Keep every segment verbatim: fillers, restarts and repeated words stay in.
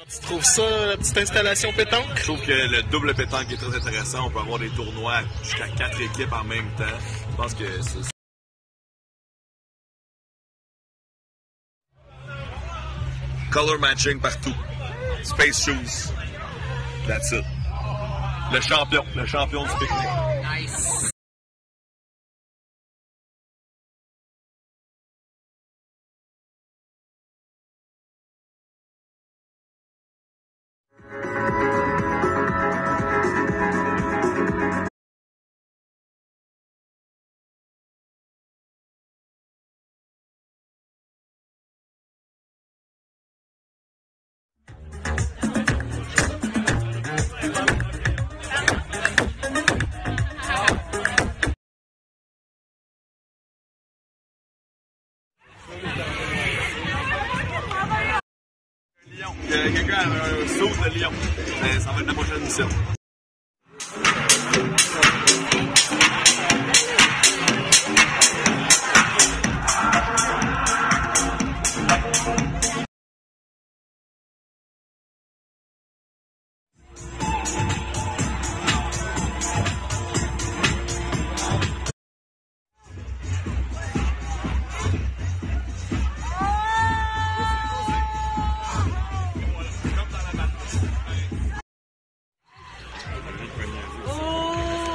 Tu trouves ça, la petite installation pétanque? Je trouve que le double pétanque est très intéressant. On peut avoir des tournois jusqu'à quatre équipes en même temps. Je pense que c'est... Color matching partout. Space shoes. That's it. Le champion. Le champion du pique-nique. Nice. Lion. Quelqu'un a un saut de lion. Mais ça va être la prochaine mission.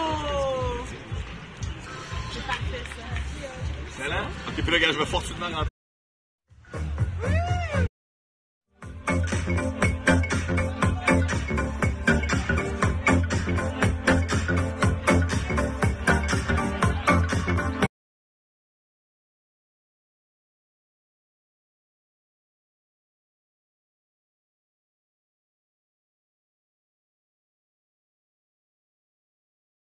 Ok, puis là, gars, je vais fortunément rentrer.